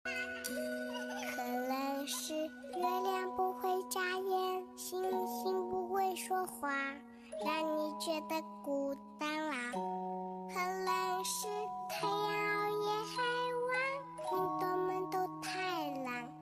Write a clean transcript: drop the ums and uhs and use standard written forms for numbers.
可能是月亮不会眨眼，星星不会说话，让你觉得孤单。